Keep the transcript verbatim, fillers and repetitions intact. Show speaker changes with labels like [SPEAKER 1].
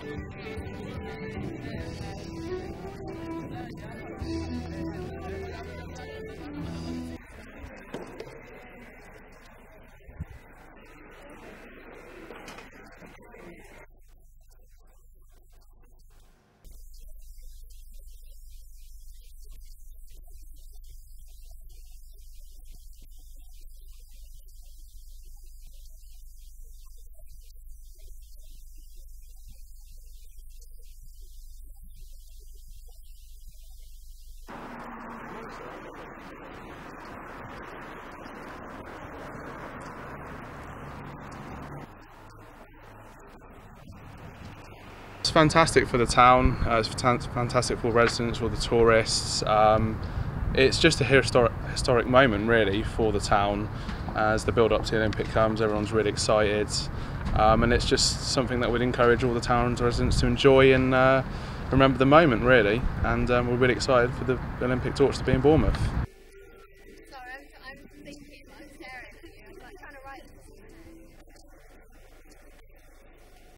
[SPEAKER 1] It's fantastic for the town, uh, it's fantastic for residents, for the tourists. Um, it's just a historic, historic moment really for the town as the build-up to the Olympic comes. Everyone's really excited, um, and it's just something that we'd encourage all the town's residents to enjoy and uh, remember the moment really. And um, we're really excited for the Olympic torch to be in Bournemouth.
[SPEAKER 2] Sorry, I'm, I'm thinking, I'm staring at you, I'm like trying to write this.